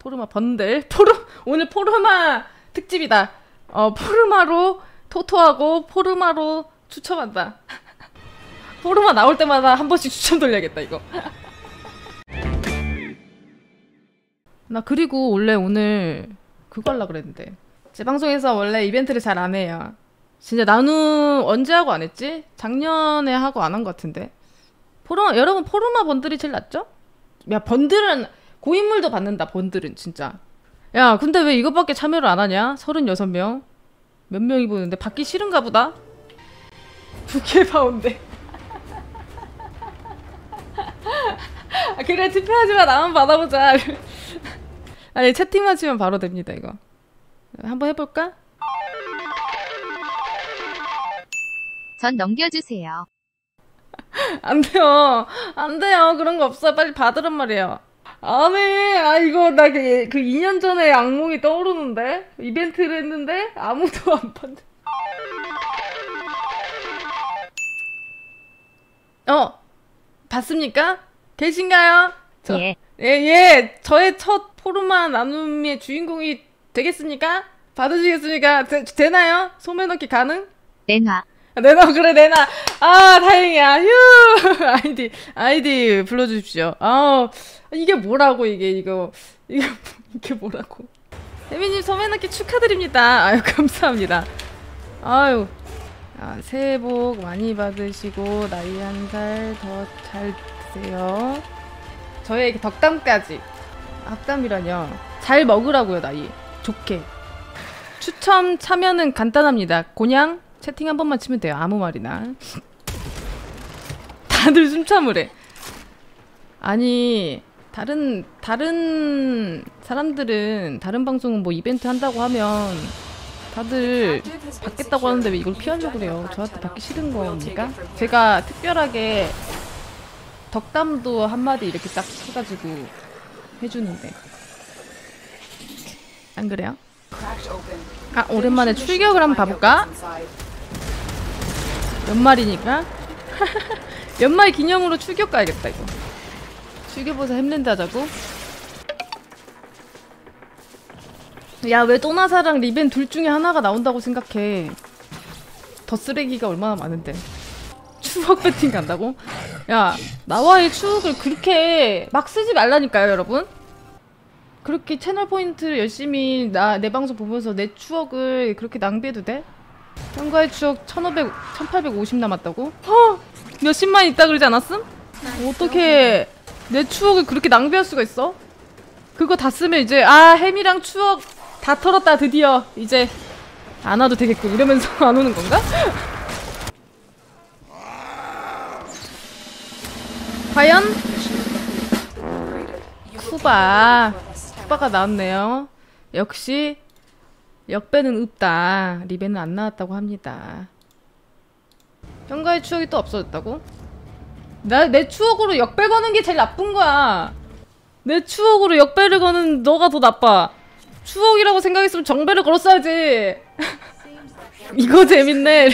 포르마 번들. 오늘 포르마 특집이다. 포르마로 토토하고 포르마로 추첨한다. 포르마 나올 때마다 한 번씩 추첨 돌려야겠다 이거. 나 그리고 원래 오늘 그거 하려고 그랬는데 제 방송에서 원래 이벤트를 잘 안 해요. 진짜 나는 언제 하고 안 했지? 작년에 하고 안 한 것 같은데. 여러분 포르마 번들이 제일 낫죠? 야 번들은 고인물도 받는다. 번들은 진짜. 야 근데 왜 이것밖에 참여를 안 하냐? 36명. 몇 명이 보는데 받기 싫은가 보다. 부캐 파운데. 그래 투표하지마 나만 받아보자. 아니 채팅만 치면 바로 됩니다 이거. 한번 해볼까? 전 넘겨주세요. 안 돼요. 안 돼요. 그런 거 없어요. 빨리 받으란 말이에요. 안 해. 아 이거 나 그 2년 전에 악몽이 떠오르는데? 이벤트를 했는데 아무도 안 받네. 봤습니까? 계신가요? 예. 예. 저의 첫 포르마 나눔의 주인공이 되겠습니까? 받으시겠습니까? 되나요? 소매 넣기 가능? 내놔. 내놔. 그래 내놔. 아 다행이야. 휴. 아이디 불러주십시오. 이게 뭐라고 이게 뭐라고. 혜미님 소매 넣기 축하드립니다. 아유 감사합니다. 아유. 새해 복 많이 받으시고 나이 1살 더 잘 드세요. 저에게 덕담까지. 악담이라뇨. 잘 먹으라고요 나이. 좋게. 추첨 참여는 간단합니다. 그냥 채팅 한 번만 치면 돼요. 아무 말이나. 다들 숨참을 해. 아니 다른 사람들은 다른 방송은 뭐 이벤트 한다고 하면 다들 받겠다고 하는데 왜 이걸 피하려고 그래요. 저한테 받기 싫은 겁니까? 제가 특별하게 덕담도 한마디 이렇게 딱 해가지고 해주는데 안 그래요? 오랜만에 출격을 한번 봐볼까? 연말이니까 연말 기념으로 출격 가야겠다 이거. 출격보사 햄랜드 하자고? 야 왜 또나사랑 리벤 둘 중에 하나가 나온다고 생각해. 더 쓰레기가 얼마나 많은데. 추억 배팅 간다고? 야 나와의 추억을 그렇게 막 쓰지 말라니까요 여러분. 그렇게 채널 포인트를 열심히 내 방송 보면서 내 추억을 그렇게 낭비해도 돼? 형과의 추억 1850 남았다고? 몇십만 있다 그러지 않았음? 어떻게 내 추억을 그렇게 낭비할 수가 있어? 그거 다 쓰면 이제 햄이랑 추억 다 털었다 드디어 이제 안 와도 되겠고 이러면서 안 오는 건가? 과연? 쿠바가 나왔네요. 역시 역배는 없다. 리벤은 안 나왔다고 합니다. 형과의 추억이 또 없어졌다고? 내 추억으로 역배 거는 게 제일 나쁜 거야. 내 추억으로 역배를 거는 너가 더 나빠. 추억이라고 생각했으면 정배를 걸었어야지. 이거 재밌네.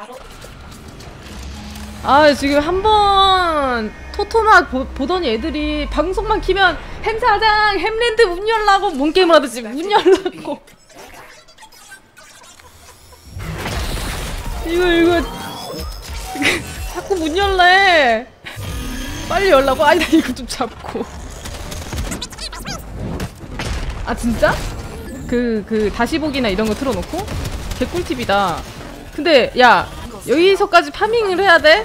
지금 한번 토토나 보더니 애들이 방송만 키면 햄사장 햄랜드 문 열라고 뭔게임을 하듯이 문 열라고. 이거 자꾸 문 열래. 빨리 열라고? 나 이거 좀 잡고. 진짜? 다시 보기나 이런 거 틀어놓고? 개꿀팁이다. 근데 야 여기서까지 파밍을 해야 돼?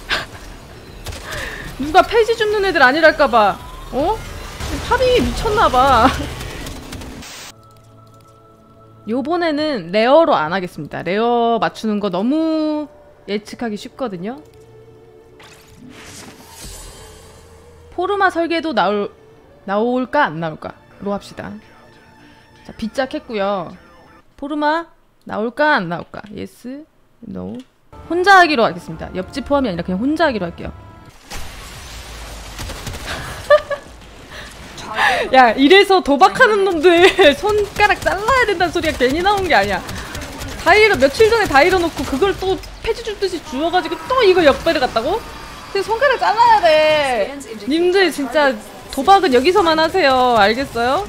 누가 폐지 줍는 애들 아니랄까봐. 파밍이 미쳤나봐. 요번에는 레어로 안 하겠습니다. 레어 맞추는 거 너무 예측하기 쉽거든요. 포르마 설계도 나올까 안 나올까로 합시다. 자 빗짝 했고요. 포르마 나올까 안 나올까? 예스, 노. 혼자 하기로 하겠습니다. 옆집 포함이 아니라 그냥 혼자 하기로 할게요. 야 이래서 도박하는 놈들 손가락 잘라야 된다는 소리가 괜히 나온 게 아니야. 며칠 전에 다 잃어놓고 그걸 또 패지 줍듯이 주워가지고 또 이거 역배를 갔다고? 근데 손가락 잘라야 돼. 님들 진짜 도박은 여기서만 하세요. 알겠어요?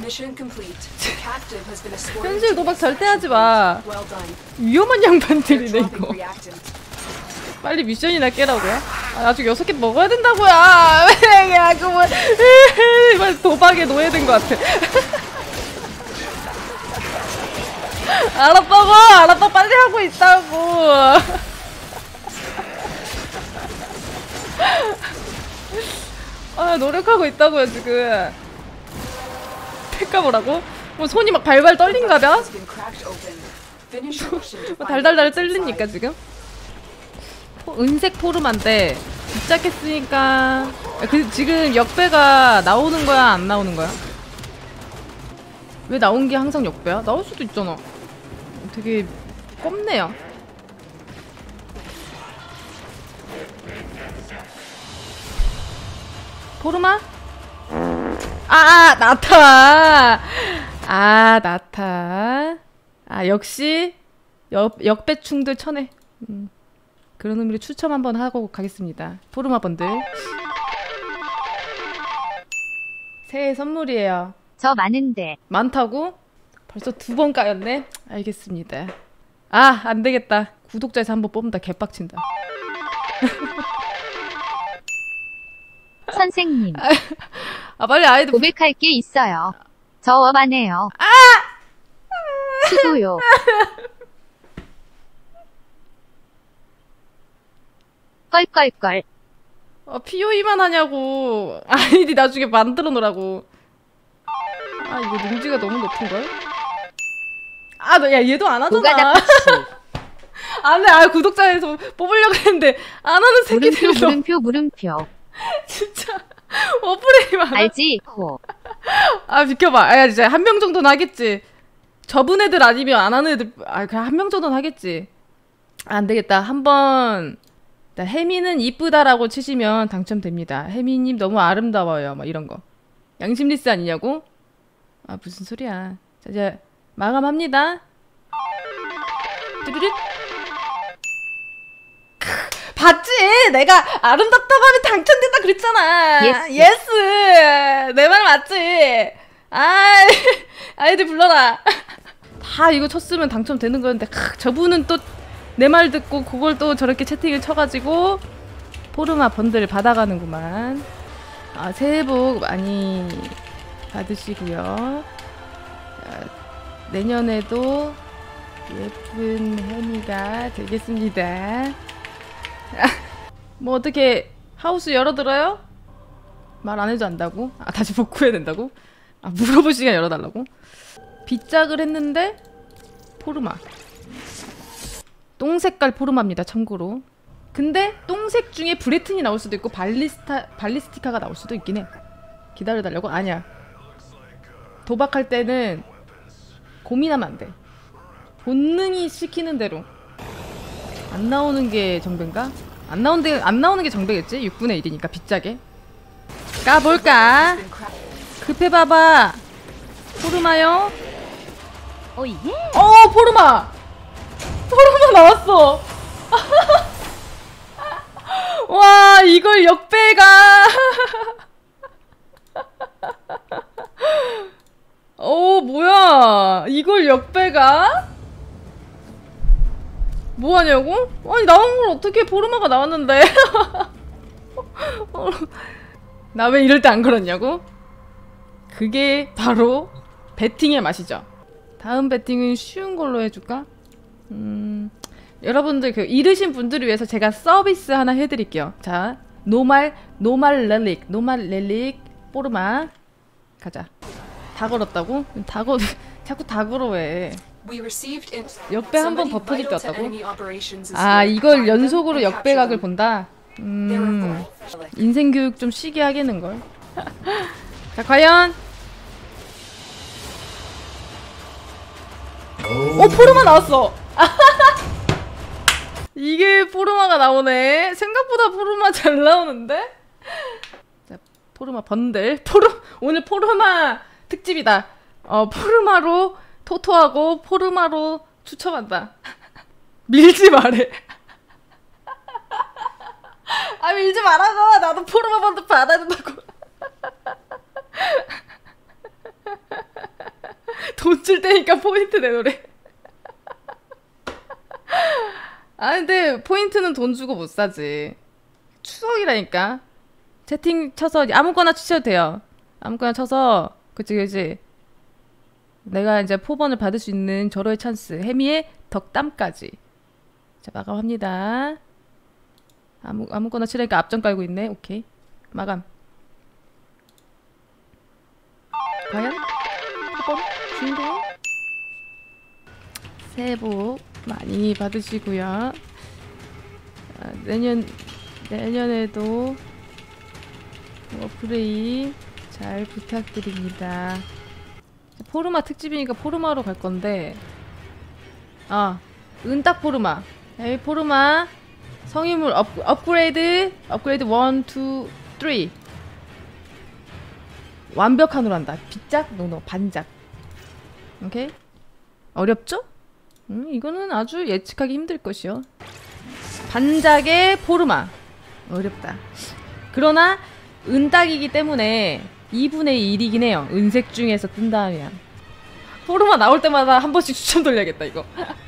현실 도박 절대 하지 마. 위험한 양반들이네 이거. 빨리 미션이나 깨라고요? 아, 아직 6개 먹어야 된다고요. 왜 야구 뭐 도박에 노예된 것 같아. 알았다고 빨리 하고 있다고. 아 노력하고 있다고요 지금. 택가보라고? 뭐 손이 막 발발 떨린가봐? 뭐 달달달 떨리니까 지금? 은색 포르마인데 붙잡겠으니까 지금 역배가 나오는 거야 안 나오는 거야? 왜 나온 게 항상 역배야? 나올 수도 있잖아. 되게 껍네요. 포르마? 나타. 나타. 역시 역배충들 쳐내. 그런 의미로 추첨 한번 하고 가겠습니다. 포르마 번들. 새해 선물이에요. 저 많은데. 많다고? 벌써 2번 까였네? 알겠습니다. 안 되겠다. 구독자에서 한번 뽑는다. 개빡친다. 선생님. 빨리 아이들 고백할 게 있어요. 저 엄하네요. 수고요. 껄껄껄. POE만 하냐고. 아이디 나중에 만들어 놓으라고. 이거 능지가 너무 높은걸? 야 얘도 안 하잖아. 안 해. 구독자에서 뽑으려고 했는데 안 하는 새끼들이 물음표. 진짜 어플이 많아. 알지? 호. 비켜봐. 진짜 1명 정도는 하겠지. 저분 애들 아니면 안 하는 애들 그냥 1명 정도는 하겠지. 안 되겠다. 한번 혜미는 이쁘다라고 치시면 당첨됩니다. 혜미님 너무 아름다워요. 막 이런 거. 양심 리스 아니냐고? 무슨 소리야. 자, 이제 마감합니다. 뚜루룩. 봤지? 내가 아름답다고 하면 당첨된다 그랬잖아. 예스. 내 말 맞지? 아이들 불러라. 다 이거 쳤으면 당첨되는 거였는데 저분은 또 내 말 듣고 그걸 또 저렇게 채팅을 쳐가지고 포르마 번들 받아가는구만. 새해 복 많이 받으시고요. 내년에도 예쁜 혜미가 되겠습니다. 뭐 어떻게 하우스 열어들어요? 말 안 해도 안다고? 다시 복구해야 된다고? 물어볼 시간 열어달라고? 빗짝을 했는데 포르마. 똥색깔 포르마입니다. 참고로. 근데 똥색 중에 브레튼이 나올 수도 있고 발리스티카가 나올 수도 있긴 해. 기다려달라고? 아니야. 도박할 때는 고민하면 안 돼. 본능이 시키는 대로. 안 나오는 게 정배인가? 안 나오는 게 정배겠지? 6분의 1이니까 빗짝에. 까볼까? 급해봐봐. 포르마요? 오예. 포르마! 포르마 나왔어! 와, 이걸 역배가! 뭐야? 이걸 역배가? 뭐하냐고? 나온 걸 어떻게 포르마가 나왔는데? 나 왜 이럴 때 안 걸었냐고? 그게 바로 배팅의 맛이죠. 다음 배팅은 쉬운 걸로 해줄까? 여러분들 잃으신 분들을 위해서 제가 서비스 하나 해드릴게요. 자, 노말 렐릭 포르마 가자. 다 걸었다고? 자꾸 다 걸어 왜? 역배 한 번 더 터질 때 왔다고? 이걸 연속으로 역배각을 본다? 인생교육 좀 쉬게 하겠는걸? 자, 과연? 포르마 나왔어! 이게 포르마가 나오네. 생각보다 포르마 잘 나오는데? 자, 포르마 번들. 오늘 포르마 특집이다. 포르마로 토토하고 포르마로 추첨한다. 밀지 말해. 밀지 말라고. 나도 포르마 번들 받아야 된다고. 돈 줄 테니까 포인트 내놓으래. 아 근데 포인트는 돈 주고 못 사지. 추억이라니까. 채팅 쳐서 아무거나 치셔도 돼요. 아무거나 쳐서 그치. 내가 이제 포번을 받을 수 있는 절호의 찬스. 해미의 덕담까지. 자 마감합니다. 아무거나 치라니까 앞전 깔고 있네. 오케이 마감. 과연 포번 주인공 새해 복 많이 받으시고요. 내년에도 플레이 잘 부탁드립니다. 포르마 특집이니까 포르마로 갈 건데, 은딱 포르마. 에이 포르마 성인물 업그레이드 1, 2, 3 완벽한으로 한다. 빗작, 노노, 반작. 오케이? 어렵죠? 이거는 아주 예측하기 힘들 것이요. 반작의 포르마. 어렵다. 그러나 은딱이기 때문에 2분의 1이긴 해요. 은색 중에서 뜬다면. 포르마 나올 때마다 한 번씩 추천 돌려야겠다 이거.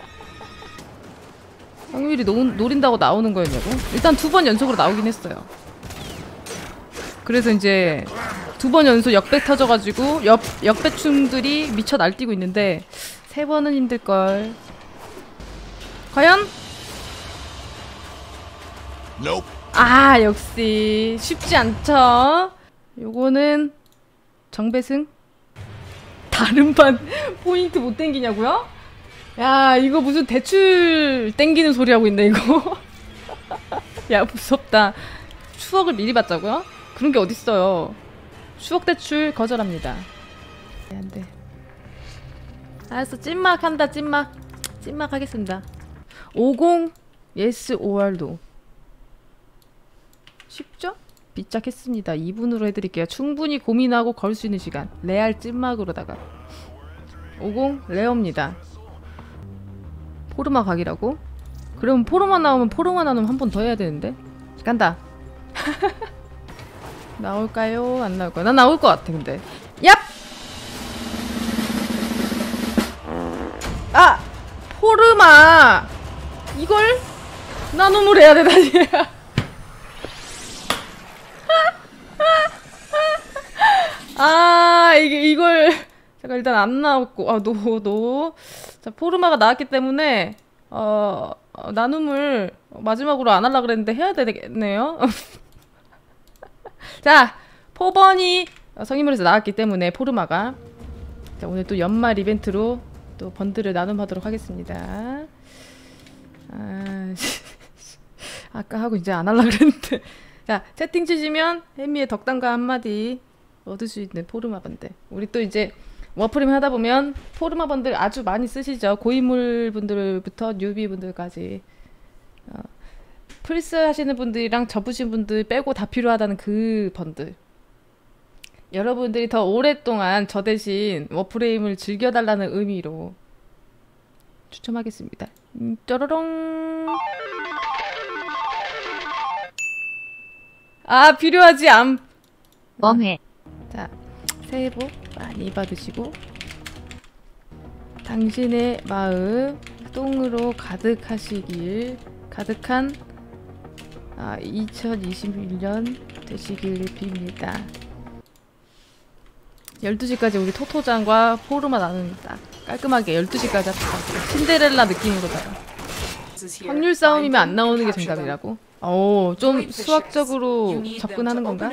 확률이 노린다고 나오는 거였냐고? 일단 2번 연속으로 나오긴 했어요. 그래서 이제 2번 연속 역백 터져가지고 역배충들이 미쳐 날뛰고 있는데 3번은 힘들걸. 과연? Nope. 아 역시 쉽지 않죠. 요거는 정배승? 다른 반 포인트 못 땡기냐고요? 야 이거 무슨 대출 땡기는 소리 하고 있네 이거. 야 무섭다. 추억을 미리 받자고요? 그런 게 어딨어요. 추억 대출 거절합니다. 안돼. 알았어 찐막 한다. 찐막 하겠습니다. 50 yes or no. 쉽죠? 빗짝했습니다. 2분으로 해드릴게요. 충분히 고민하고 걸 수 있는 시간. 레알 찐막으로다가 50 레어입니다. 포르마 각이라고? 그럼 포르마 나오면 포르마 나누면 한 번 더 해야 되는데? 간다. 나올까요? 안 나올까요? 난 나올 것 같아 근데. 얍! 아! 포르마! 이걸 나눔을 해야 되다니. 아 이걸 제가 일단 안 나왔고 노. 자 포르마가 나왔기 때문에 나눔을 마지막으로 안 하려고 그랬는데 해야 되겠네요. 자 포번이 성인물에서 나왔기 때문에 포르마가 자 오늘 또 연말 이벤트로 또 번들을 나눔하도록 하겠습니다. 아까 하고 이제 안 하려고 그랬는데. 자 채팅 치시면 혜미의 덕담과 한마디 얻을 수 있는 포르마 번들. 우리 또 이제 워프림 하다 보면 포르마 번들 아주 많이 쓰시죠. 고인물 분들부터 뉴비 분들까지. 플스 하시는 분들이랑 접으신 분들 빼고 다 필요하다는 그 번들. 여러분들이 더 오랫동안 저 대신 워프레임을 즐겨달라는 의미로 추첨하겠습니다. 쩌러렁. 아 필요하지 암. 웜해. 자 새해 복 많이 받으시고 당신의 마음 똥으로 가득하시길 가득한 2021년 되시길 빕니다. 12시까지 우리 토토장과 포르마 나누는 딱 깔끔하게 12시까지 합시다. 신데렐라 느낌으로다가. 확률 싸움이면 안 나오는 게 정답이라고? 좀 수학적으로 접근하는 건가?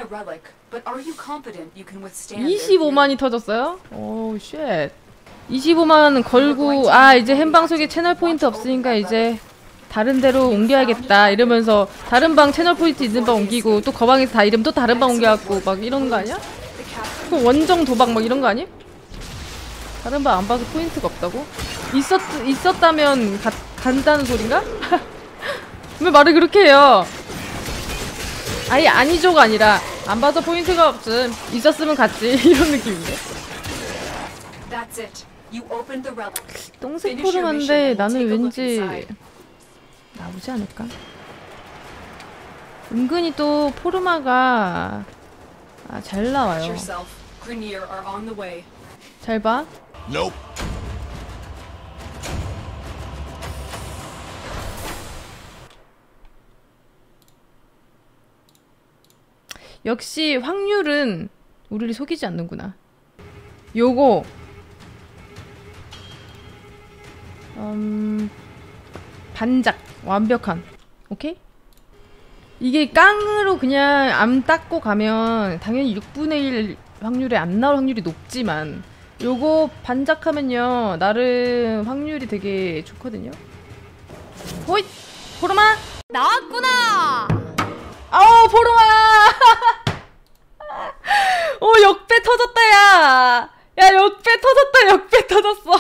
25만이 터졌어요? 오 쉣. 25만 걸고 이제 햄방송에 채널 포인트 없으니까 이제 다른 데로 옮겨야겠다 이러면서 다른 방 채널 포인트 있는 방 옮기고 또 거방에서 다 이름 또 다른 방 옮겨갖고 막 이러는 거 아니야? 그 원정 도박 막 이런 거 아니? 다른 방 안 봐서 포인트가 없다고? 있었다면 간다는 소린가? 왜 말을 그렇게 해요? 아예 아니죠가 아니라 안 봐서 포인트가 없음. 있었으면 갔지. 이런 느낌인데. 똥색 포르마인데 나는 왠지 나오지 않을까? 은근히 또 포르마가 잘 나와요. 잘 봐. Nope. 역시 확률은 우리를 속이지 않는구나. 요거 반작 완벽한. 오케이? 이게 깡으로 그냥 암 닦고 가면 당연히 6분의 1 확률에 안 나올 확률이 높지만 요거 반작하면요 나름 확률이 되게 좋거든요. 호잇! 포르마! 나왔구나! 아우 포르마! 오 역배 터졌다 야! 야 역배 터졌다 역배 터졌어.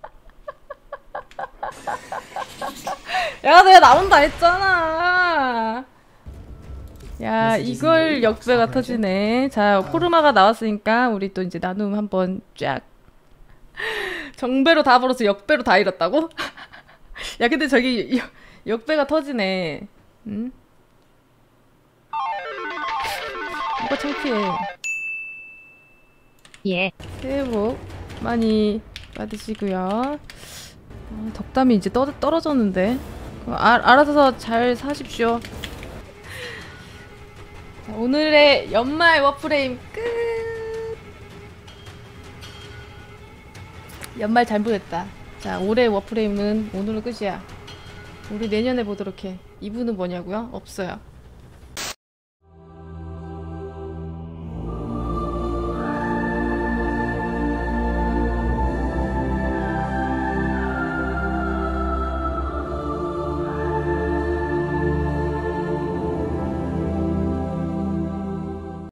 야 내가 나온다 했잖아. 야 이걸 역배가 터지네. 자 포르마가 나왔으니까 우리 또 이제 나눔 한번 쫙. 정배로 다 벌어서 역배로 다 잃었다고? 야 근데 저기 역배가 터지네. 응? 뭐가 창피해. 예. 새해 복 많이 받으시고요. 덕담이 이제 떨어졌는데 알아서 잘 사십시오. 자, 오늘의 연말 워프레임 끝. 연말 잘 보냈다. 자 올해 워프레임은 오늘로 끝이야. 우리 내년에 보도록 해. 2부는 뭐냐고요? 없어요.